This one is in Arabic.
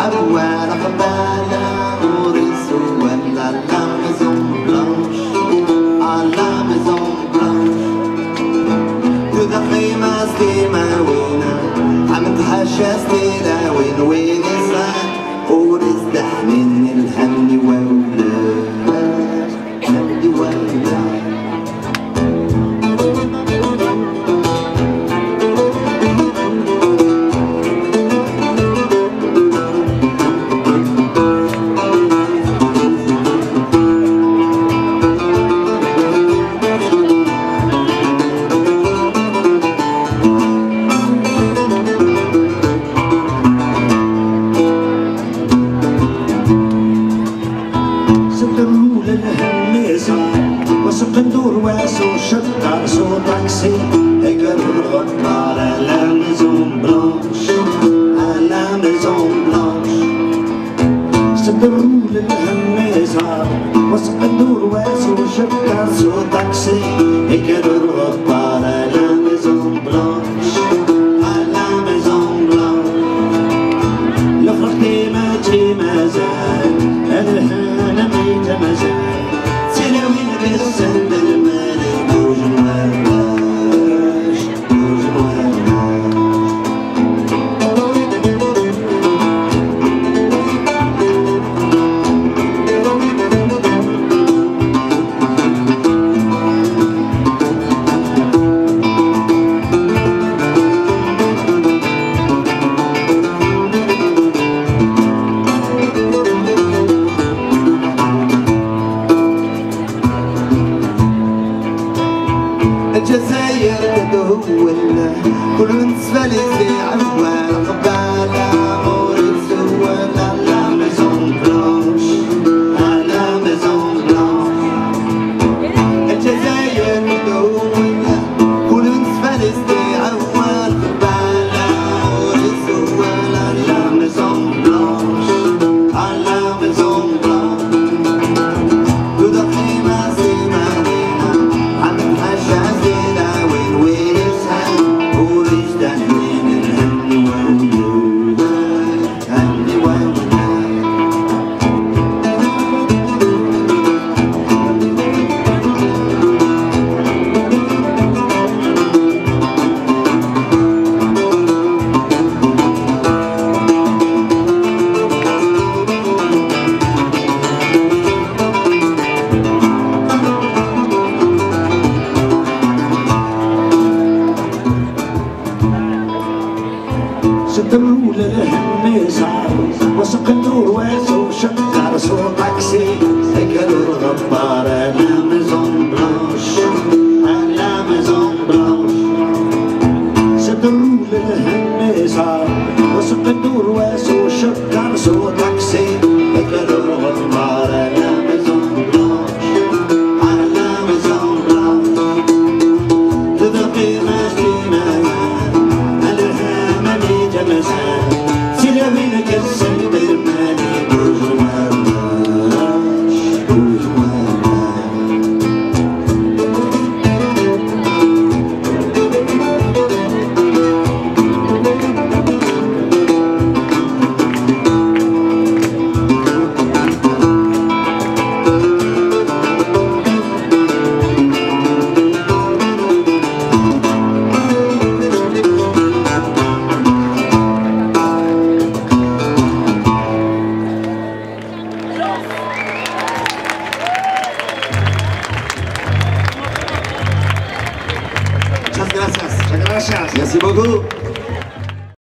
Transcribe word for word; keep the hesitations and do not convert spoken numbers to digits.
عوال قبالة ورثو ولا لا ميزون بلانش على ميزون بلانش تضحي ما سليمة وينا عم تحشى سليلة وين وين صار ورزدح من الهم وولاد هم وولاد ندور واسو شقة سو طاكسي يقرب على لا ميزون بلانش على ميزون بلانش صدروا للهميزة وسط ندور واسو شقة سو طاكسي يقرب على لا ميزون بلانش على ميزون بلانش الفرق ديما تجي مازال الهنا ميتة مازال سنوين بالسند المالي بوج الوراش بوج الجزائر تدولنا كل بالنسبة لي زي عوال قبالة موريس ولا لا ميزون بلانش على ميزون بلانش الجزائر تدولنا كل بالنسبة لي زي عوال قبالة موريس ولا لا ميزون بلانش على ميزون بلانش تضحي ما سيمانينا عم تحشى صدروا للهميزة وسق ندور